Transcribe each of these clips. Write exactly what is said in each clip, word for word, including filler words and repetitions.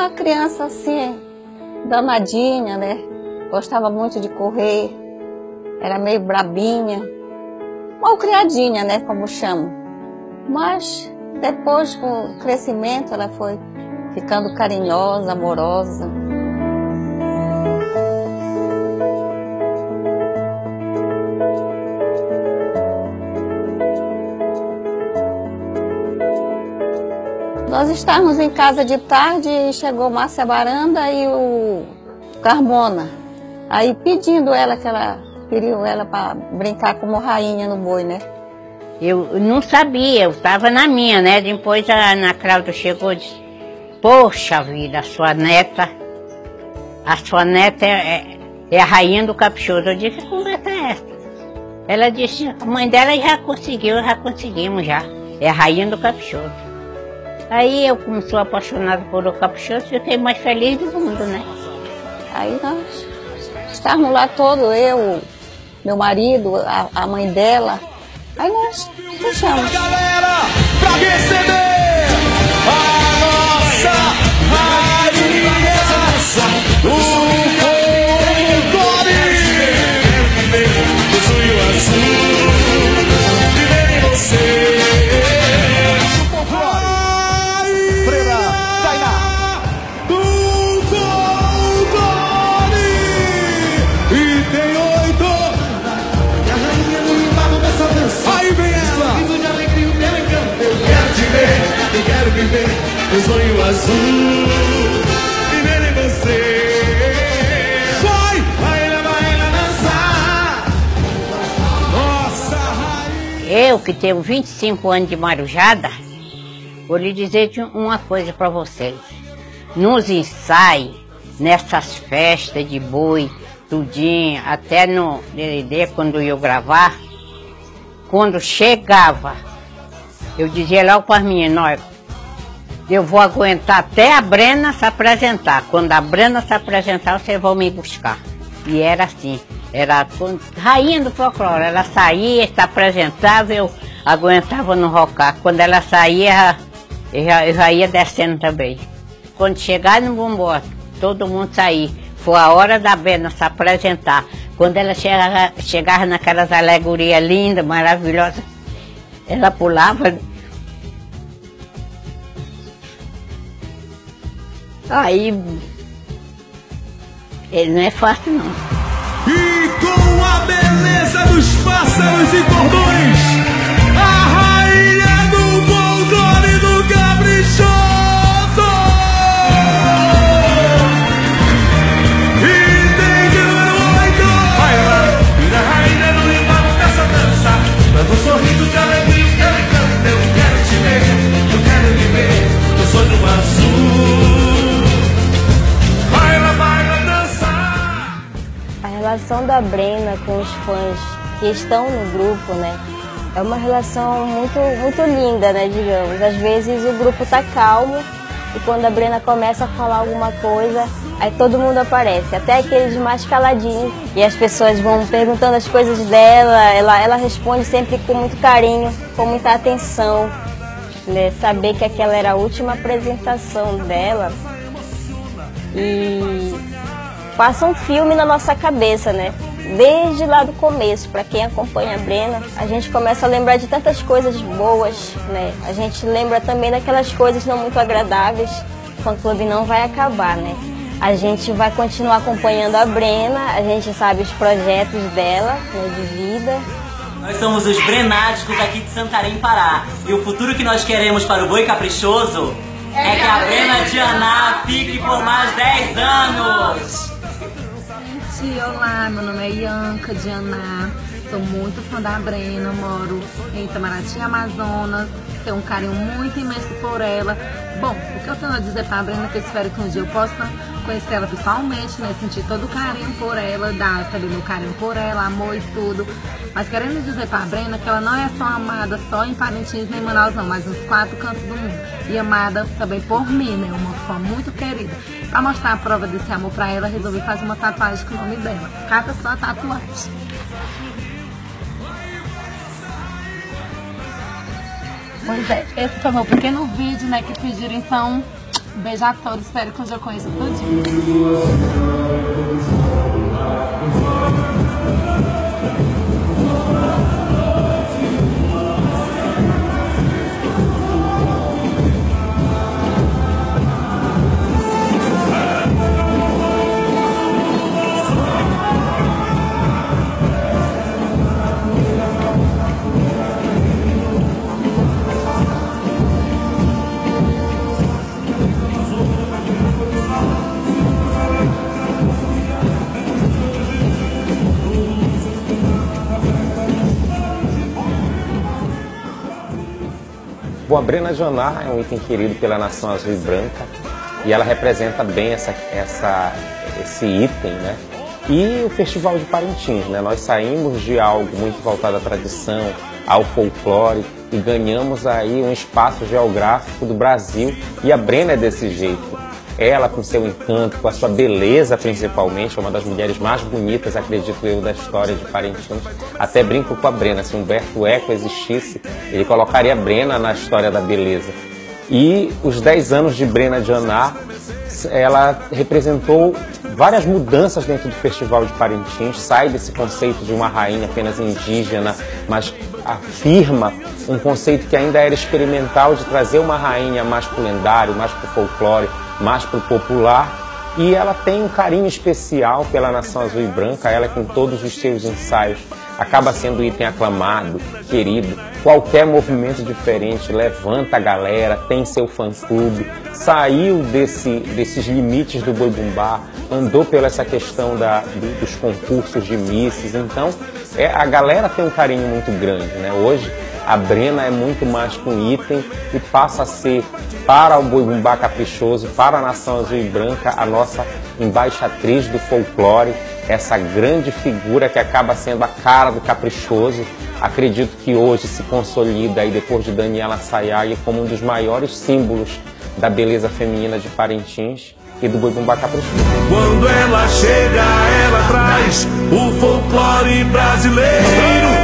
uma criança assim, danadinha, né? Gostava muito de correr, era meio brabinha, mal criadinha, né? Como chamam. Mas depois, com o crescimento, ela foi ficando carinhosa, amorosa. Nós estávamos em casa de tarde e chegou Márcia Baranda e o Carmona. Aí pedindo ela, que ela queria ela para brincar como rainha no boi, né? Eu não sabia, eu estava na minha, né? Depois a Ana Cláudia chegou e disse, poxa vida, a sua neta, a sua neta é, é, é a rainha do caprichoso. Eu disse, que conversa é essa? Ela disse, a mãe dela já conseguiu, já conseguimos já. É a rainha do caprichoso. Aí eu, como sou apaixonada por o caprichoso, fiquei mais feliz do mundo, né? Aí nós estávamos lá todos, eu, meu marido, a, a mãe dela. Aí nós puxamos. Galera, pra receber a nossa rainha, o Folclore, o sonho azul, viver em você. O sonho azul, viver em você. Vai, vai lá, vai lá dançar. Nossa rainha. Eu, que tenho vinte e cinco anos de marujada, vou lhe dizer uma coisa para vocês. Nos ensaios, nessas festas de boi, tudinho, até no D V D, quando eu gravar, quando chegava, eu dizia logo para as meninas, eu vou aguentar até a Brena se apresentar. Quando a Brena se apresentar, vocês vão me buscar. E era assim, era a rainha do folclore. Ela saía, se apresentava, eu aguentava no rocar. Quando ela saía, eu já, eu já ia descendo também. Quando chegar no bumbó, todo mundo saía. Foi a hora da Brena se apresentar. Quando ela chegava, chegava naquelas alegorias lindas, maravilhosas, ela pulava. Aí, ele não é fácil não. E com a beleza dos pássaros e cordões, a rainha do folclore do caprichoso. E tem que oito. Vai lá, vira a rainha no embalo dessa dança. Mas um sorriso de alegria, que ela canta. Eu quero te ver, eu quero viver no sonho azul. A relação da Brena com os fãs que estão no grupo, né, é uma relação muito, muito linda, né, digamos. Às vezes o grupo tá calmo e quando a Brena começa a falar alguma coisa, aí todo mundo aparece, até aqueles mais caladinhos. E as pessoas vão perguntando as coisas dela, ela, ela responde sempre com muito carinho, com muita atenção, né, saber que aquela era a última apresentação dela. E passa um filme na nossa cabeça, né? Desde lá do começo, para quem acompanha a Brena, a gente começa a lembrar de tantas coisas boas, né? A gente lembra também daquelas coisas não muito agradáveis. O Fã Clube não vai acabar, né? A gente vai continuar acompanhando a Brena, a gente sabe os projetos dela, né, de vida. Nós somos os Brenáticos aqui de Santarém, Pará. E o futuro que nós queremos para o Boi Caprichoso é que a Brena Dianá fique por mais dez anos. Gente, olá, meu nome é Ianca Dianá, sou muito fã da Brena, moro em Itamaraty, Amazonas, tenho um carinho muito imenso por ela. Bom, o que eu tenho a dizer pra Brena é que eu espero que um dia eu possa conhecer ela pessoalmente, né, sentir todo o carinho por ela, dar também meu carinho por ela, amor e tudo. Mas querendo dizer pra Brena que ela não é só amada só em Parintins nem em Manaus não, mas nos quatro cantos do mundo. E amada também por mim, né, uma fã muito querida. Pra mostrar a prova desse amor pra ela, resolvi fazer uma tatuagem com o nome dela. Cata só a tatuagem. Pois é, esse foi meu pequeno vídeo, né, que pediram, então Um beijo a todos, espero que hoje eu conheça tudinho. Bom, a Brena de Oná é um item querido pela nação azul e branca e ela representa bem essa, essa, esse item, né? E o Festival de Parintins, né? Nós saímos de algo muito voltado à tradição, ao folclore e ganhamos aí um espaço geográfico do Brasil e a Brena é desse jeito. Ela, com seu encanto, com a sua beleza principalmente, é uma das mulheres mais bonitas, acredito eu, da história de Parintins. Até brinco com a Brena, se Humberto Eco existisse, ele colocaria a Brena na história da beleza. E os dez anos de Brena de Oná, ela representou várias mudanças dentro do Festival de Parintins, sai desse conceito de uma rainha apenas indígena, mas afirma um conceito que ainda era experimental de trazer uma rainha mais para o lendário, mais para o folclore, mais para o popular, e ela tem um carinho especial pela nação azul e branca, ela que em todos os seus ensaios acaba sendo item aclamado, querido, qualquer movimento diferente levanta a galera, tem seu fã-clube, saiu desse, desses limites do boi bumbá, andou pela essa questão da, do, dos concursos de misses, então é, a galera tem um carinho muito grande, né? Hoje a Brena é muito mais que um item e passa a ser, para o boi bumbá caprichoso, para a nação azul e branca, a nossa embaixatriz do folclore, essa grande figura que acaba sendo a cara do caprichoso. Acredito que hoje se consolida aí depois de Daniela Sayag como um dos maiores símbolos da beleza feminina de Parintins e do boi bumbá caprichoso. Quando ela chega, ela traz o folclore brasileiro.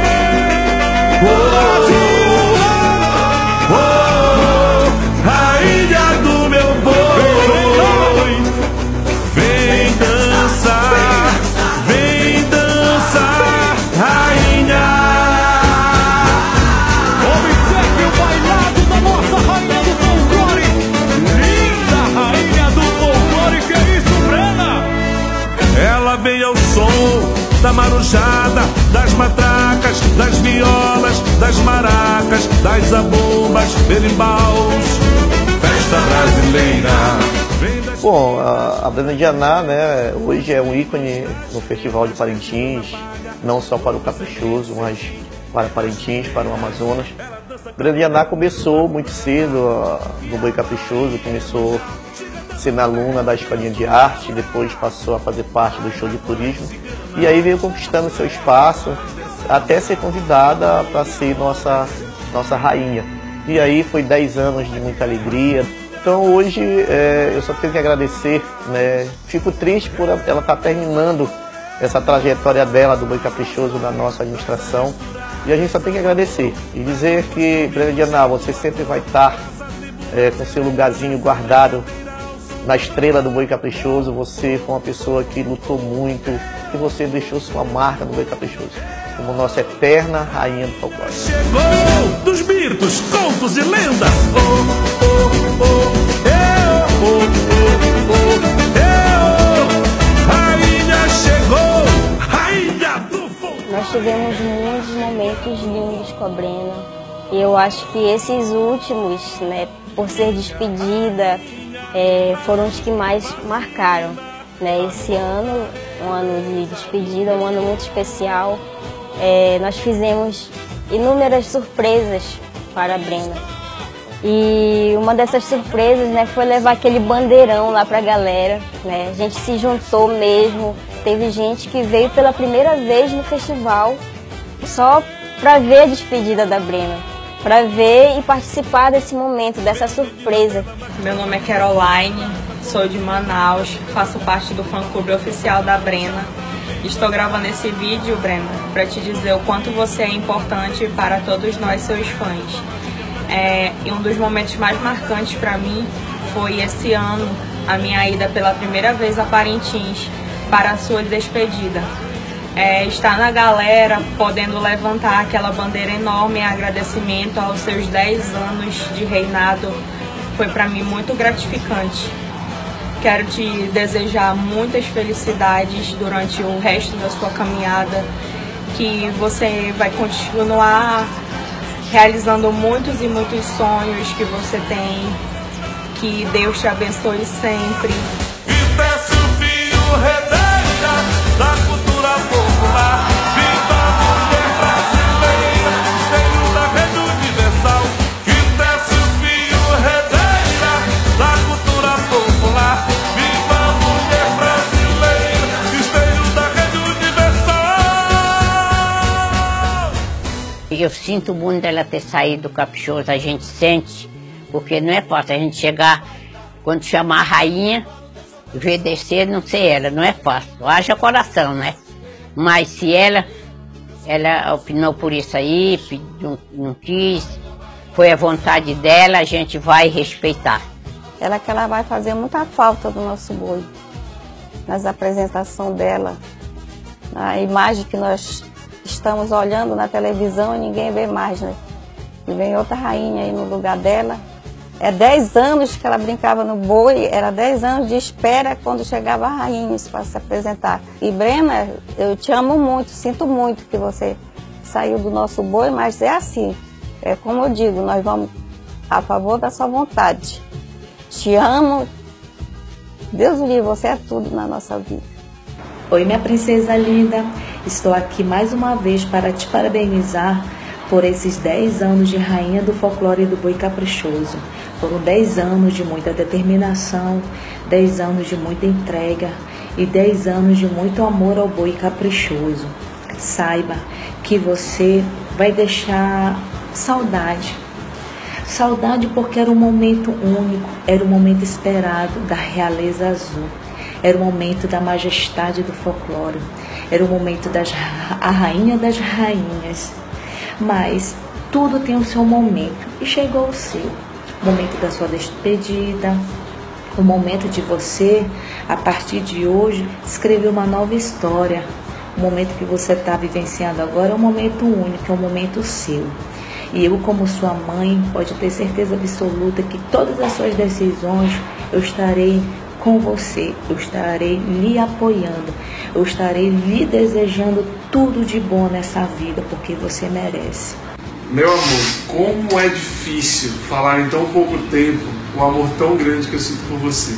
Oh, oh, oh, rainha do meu boi, vem dançar, vem dançar, rainha. Observe o bailado da nossa rainha do folclore, linda rainha do folclore, que é isso, Brena? Ela vem ao som da marujada, das matracas, das violas, das maracas, das zabumbas, berimbaus, festa brasileira. Bom, a, a Brena de Oná, né, hoje é um ícone no Festival de Parintins, não só para o caprichoso, mas para Parintins, para o Amazonas. A Brena de Oná começou muito cedo uh, no boi caprichoso, começou sendo aluna da escolinha de arte, depois passou a fazer parte do show de turismo e aí veio conquistando seu espaço até ser convidada para ser nossa, nossa rainha. E aí foi dez anos de muita alegria. Então hoje é, eu só tenho que agradecer, né? Fico triste por ela estar terminando essa trajetória dela do boi caprichoso na nossa administração e a gente só tem que agradecer e dizer que, Brena de Oná, você sempre vai estar é, com seu lugarzinho guardado na estrela do boi caprichoso. Você foi uma pessoa que lutou muito e você deixou sua marca no boi caprichoso como nossa eterna rainha do folclore. Chegou dos mitos, contos e lendas. Oh, oh, oh, eu, oh, oh, oh, eu. Rainha chegou, rainha do folclore. Nós tivemos muitos momentos lindos com a Brena e eu acho que esses últimos, né, por ser despedida, É, foram os que mais marcaram, né? Esse ano, um ano de despedida, um ano muito especial. É, nós fizemos inúmeras surpresas para a Brena. E uma dessas surpresas, né, foi levar aquele bandeirão lá para a galera, né? A gente se juntou mesmo. Teve gente que veio pela primeira vez no festival só para ver a despedida da Brena, para ver e participar desse momento, dessa surpresa. Meu nome é Caroline, sou de Manaus, faço parte do fã-clube oficial da Brena. Estou gravando esse vídeo, Brena, para te dizer o quanto você é importante para todos nós, seus fãs. É, e um dos momentos mais marcantes para mim foi esse ano a minha ida pela primeira vez a Parintins para a sua despedida. É, estar na galera, podendo levantar aquela bandeira enorme em agradecimento aos seus dez anos de reinado, foi para mim muito gratificante. Quero te desejar muitas felicidades durante o resto da sua caminhada, que você vai continuar realizando muitos e muitos sonhos que você tem, que Deus te abençoe sempre. E peço fio redeira da cultura popular, viva a mulher brasileira, cheio da rede universal. E peço fio redeira da cultura popular, viva a mulher brasileira, esteio da rede universal. Eu sinto muito dela ter saído do Caprichoso, a gente sente, porque não é fácil a gente chegar, quando chamar a rainha, ver descer, não sei ela, não é fácil. Haja coração, né? Mas se ela, ela opinou por isso aí, não, não quis, foi a vontade dela, a gente vai respeitar. Ela que ela vai fazer muita falta do nosso boi. Nas apresentações dela, na imagem que nós estamos olhando na televisão e ninguém vê mais, né? E vem outra rainha aí no lugar dela. É dez anos que ela brincava no boi, era dez anos de espera quando chegava a rainha para se apresentar. E Brena, eu te amo muito, sinto muito que você saiu do nosso boi, mas é assim, é como eu digo, nós vamos a favor da sua vontade. Te amo, Deus o livre, você é tudo na nossa vida. Oi, minha princesa linda, estou aqui mais uma vez para te parabenizar por esses dez anos de rainha do folclore do boi caprichoso. Foram dez anos de muita determinação, dez anos de muita entrega e dez anos de muito amor ao boi caprichoso. Saiba que você vai deixar saudade. Saudade porque era um momento único, era um momento esperado da realeza azul. Era o momento da majestade do folclore, era o momento da rainha das rainhas. Mas tudo tem o seu momento e chegou o seu. O momento da sua despedida, o momento de você, a partir de hoje, escrever uma nova história. O momento que você está vivenciando agora é um momento único, é um momento seu. E eu, como sua mãe, pode ter certeza absoluta que todas as suas decisões eu estarei com você, eu estarei lhe apoiando, eu estarei lhe desejando tudo de bom nessa vida, porque você merece. Meu amor, como é difícil falar em tão pouco tempo o amor tão grande que eu sinto por você.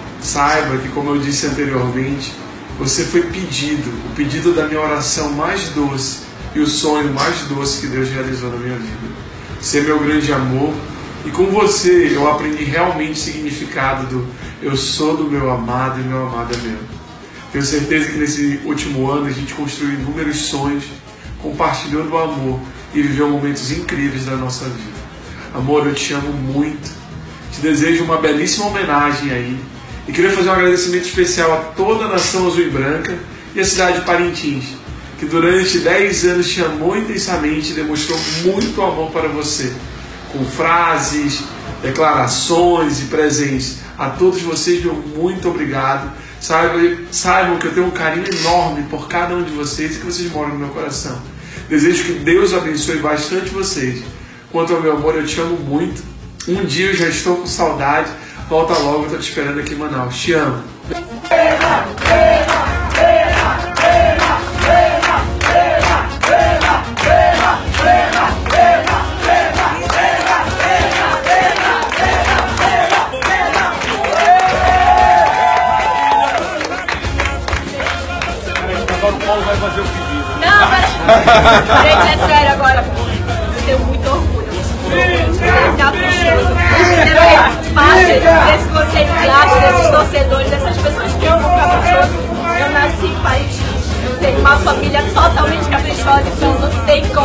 Saiba que, como eu disse anteriormente, você foi pedido, o pedido da minha oração mais doce e o sonho mais doce que Deus realizou na minha vida. Você é meu grande amor e com você eu aprendi realmente o significado do eu sou do meu amado e meu amado é meu. Tenho certeza que nesse último ano a gente construiu inúmeros sonhos, compartilhou do amor e viveu momentos incríveis da nossa vida. Amor, eu te amo muito, te desejo uma belíssima homenagem aí e queria fazer um agradecimento especial a toda a nação azul e branca e a cidade de Parintins, que durante dez anos te amou intensamente e demonstrou muito amor para você, com frases, declarações e presentes. A todos vocês, meu muito obrigado. Saibam, saibam que eu tenho um carinho enorme por cada um de vocês e que vocês moram no meu coração. Desejo que Deus abençoe bastante vocês. Quanto ao meu amor, eu te amo muito. Um dia eu já estou com saudade. Volta logo, eu estou te esperando aqui em Manaus. Te amo. Agora o Paulo vai fazer o pedido. Não, mas... Gente, é sério agora. Eu tenho muito orgulho. Caprichoso. Parte desse conceito de arte, desses torcedores, dessas pessoas que amam o Caprichoso. Eu nasci em Parintins. Eu tenho uma família totalmente caprichosa, então não tem